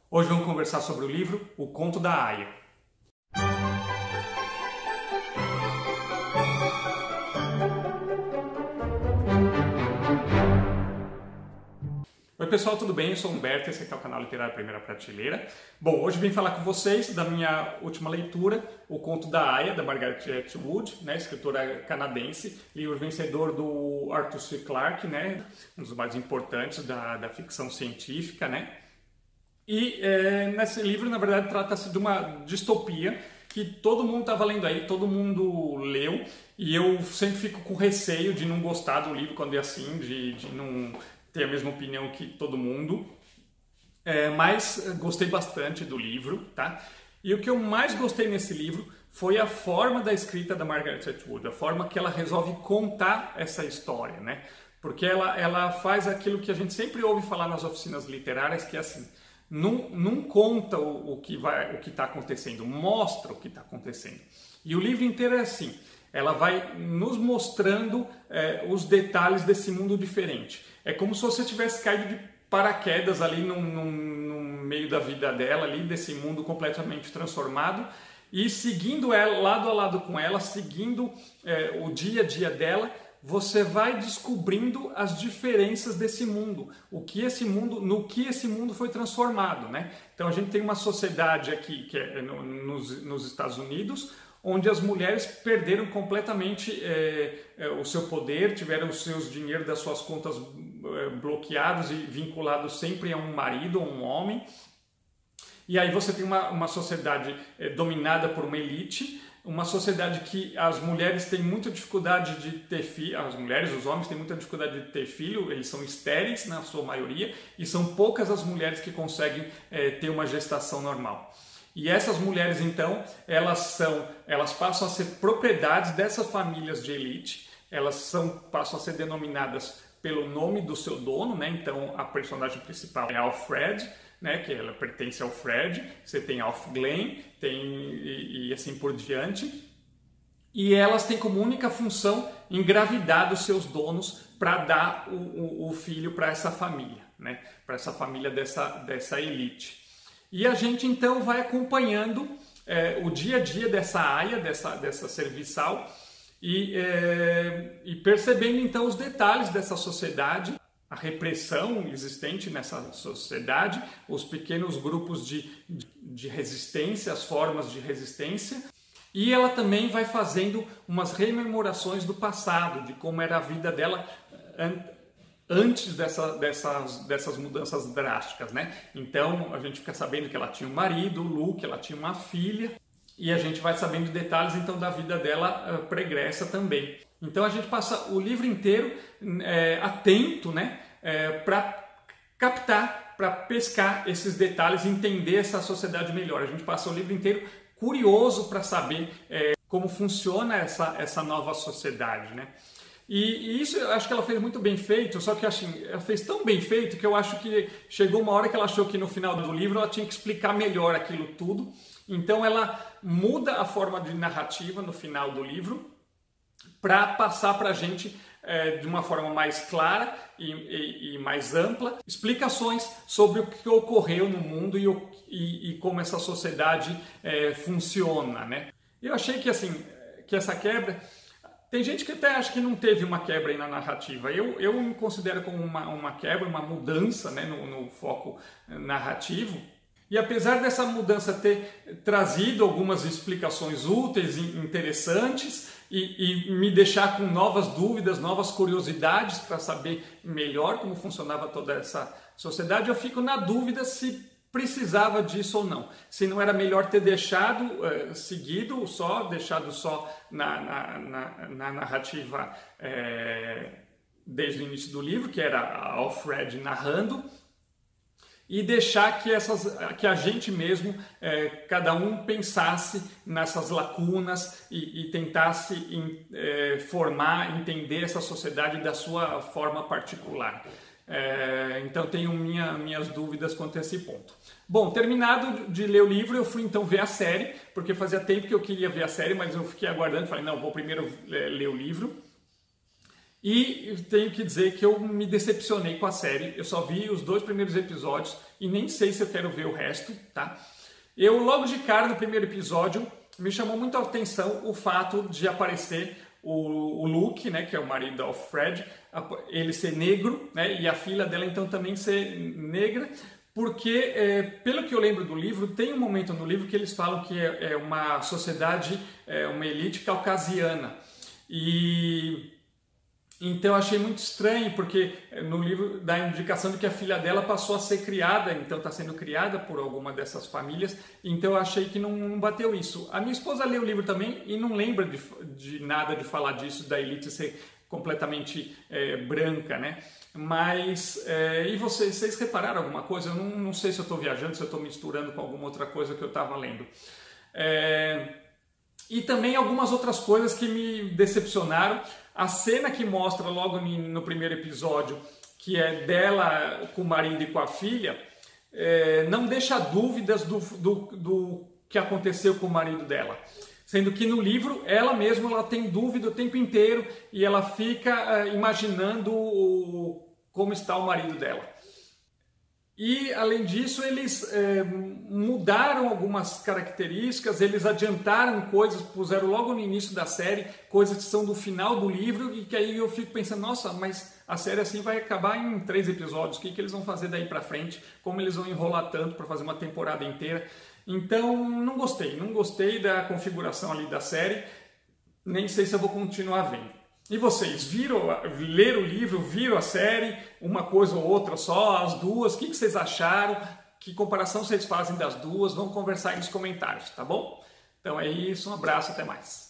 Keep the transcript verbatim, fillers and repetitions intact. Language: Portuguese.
Hoje vamos conversar sobre o livro O Conto da Aia. Oi pessoal, tudo bem? Eu sou o Humberto, esse aqui é o canal Literário Primeira Prateleira. Bom, hoje vim falar com vocês da minha última leitura, O Conto da Aia, da Margaret Atwood, né, escritora canadense, livro vencedor do Arthur C. Clarke, né, um dos mais importantes da, da ficção científica, né. E é, nesse livro, na verdade, trata-se de uma distopia que todo mundo estava lendo aí, todo mundo leu, e eu sempre fico com receio de não gostar do livro quando é assim, de, de não ter a mesma opinião que todo mundo, é, mas gostei bastante do livro, tá? E o que eu mais gostei nesse livro foi a forma da escrita da Margaret Atwood, a forma que ela resolve contar essa história, né? Porque ela, ela faz aquilo que a gente sempre ouve falar nas oficinas literárias, que é assim, não, não conta o, o que vai, o que está acontecendo, mostra o que está acontecendo. E o livro inteiro é assim, ela vai nos mostrando é, os detalhes desse mundo diferente. É como se você tivesse caído de paraquedas ali no, no, no meio da vida dela, ali desse mundo completamente transformado, e seguindo ela, lado a lado com ela, seguindo é, o dia a dia dela, você vai descobrindo as diferenças desse mundo, o que esse mundo, no que esse mundo foi transformado, né? Então a gente tem uma sociedade aqui que é no, nos, nos Estados Unidos, onde as mulheres perderam completamente é, é, o seu poder, tiveram os seus dinheiros das suas contas é, bloqueados e vinculados sempre a um marido ou um homem. E aí você tem uma, uma sociedade é, dominada por uma elite, uma sociedade que as mulheres têm muita dificuldade de ter filho, as mulheres, os homens têm muita dificuldade de ter filho, eles são estéreis na sua maioria, e são poucas as mulheres que conseguem é, ter uma gestação normal. E essas mulheres, então, elas são, elas passam a ser propriedades dessas famílias de elite, elas são, passam a ser denominadas pelo nome do seu dono, né? Então a personagem principal é Alfred, né? Que ela pertence ao Fred, você tem Alf Glen, tem e, e assim por diante. E elas têm como única função engravidar dos seus donos para dar o, o, o filho para essa família, né? Para essa família dessa, dessa elite. E a gente então vai acompanhando é, o dia a dia dessa aia, dessa, dessa serviçal, e, é, e percebendo então os detalhes dessa sociedade, a repressão existente nessa sociedade, os pequenos grupos de, de, de resistência, as formas de resistência. E ela também vai fazendo umas rememorações do passado, de como era a vida dela antes dessa, dessas, dessas mudanças drásticas, né? Então a gente fica sabendo que ela tinha um marido, o Luke, ela tinha uma filha, e a gente vai sabendo detalhes então da vida dela uh, pregressa também. Então a gente passa o livro inteiro é, atento, né? É, para captar, para pescar esses detalhes, entender essa sociedade melhor. A gente passa o livro inteiro curioso para saber é, como funciona essa, essa nova sociedade, né? E, e isso eu acho que ela fez muito bem feito, só que assim, ela fez tão bem feito que eu acho que chegou uma hora que ela achou que no final do livro ela tinha que explicar melhor aquilo tudo. Então ela muda a forma de narrativa no final do livro para passar para a gente é, de uma forma mais clara e, e, e mais ampla explicações sobre o que ocorreu no mundo e, o, e, e como essa sociedade é, funciona, né? Eu achei que assim, que essa quebra... Tem gente que até acha que não teve uma quebra aí na narrativa. Eu, eu me considero como uma, uma quebra, uma mudança, né, no, no foco narrativo. E apesar dessa mudança ter trazido algumas explicações úteis e interessantes e, e me deixar com novas dúvidas, novas curiosidades para saber melhor como funcionava toda essa sociedade, eu fico na dúvida se precisava disso ou não. Se não era melhor ter deixado, uh, seguido só, deixado só na, na, na, na narrativa é, desde o início do livro, que era Alfred narrando, e deixar que, essas, que a gente mesmo, é, cada um pensasse nessas lacunas e, e tentasse em, é, formar, entender essa sociedade da sua forma particular. É, então tenho minha, minhas dúvidas quanto a esse ponto. Bom, terminado de ler o livro, eu fui então ver a série, porque fazia tempo que eu queria ver a série, mas eu fiquei aguardando, falei, não, vou primeiro ler o livro. E tenho que dizer que eu me decepcionei com a série. Eu só vi os dois primeiros episódios e nem sei se eu quero ver o resto, tá? Eu, logo de cara, no primeiro episódio, me chamou muito a atenção o fato de aparecer o, o Luke, né, que é o marido do Fred, ele ser negro, né, e a filha dela então também ser negra, porque, é, pelo que eu lembro do livro, tem um momento no livro que eles falam que é, é uma sociedade, é uma elite caucasiana. E então eu achei muito estranho, porque no livro dá a indicação de que a filha dela passou a ser criada, então está sendo criada por alguma dessas famílias, então eu achei que não bateu isso. A minha esposa leu o livro também e não lembra de, de nada de falar disso, da elite ser completamente é, branca, né? Mas, é, e vocês, vocês repararam alguma coisa? Eu não, não sei se eu estou viajando, se eu estou misturando com alguma outra coisa que eu estava lendo. É, e também algumas outras coisas que me decepcionaram. A cena que mostra logo no primeiro episódio, que é dela com o marido e com a filha, é, não deixa dúvidas do, do, do que aconteceu com o marido dela. Sendo que no livro, ela mesma ela tem dúvida o tempo inteiro e ela fica uh, imaginando o, como está o marido dela. E, além disso, eles é, mudaram algumas características, eles adiantaram coisas, puseram logo no início da série, coisas que são do final do livro, e que aí eu fico pensando, nossa, mas a série assim vai acabar em três episódios, o que, que eles vão fazer daí pra frente? Como eles vão enrolar tanto para fazer uma temporada inteira? Então, não gostei, não gostei da configuração ali da série, nem sei se eu vou continuar vendo. E vocês, viram, leram o livro, viram a série, uma coisa ou outra só, as duas, o que vocês acharam, que comparação vocês fazem das duas, vamos conversar aí nos comentários, tá bom? Então é isso, um abraço, até mais.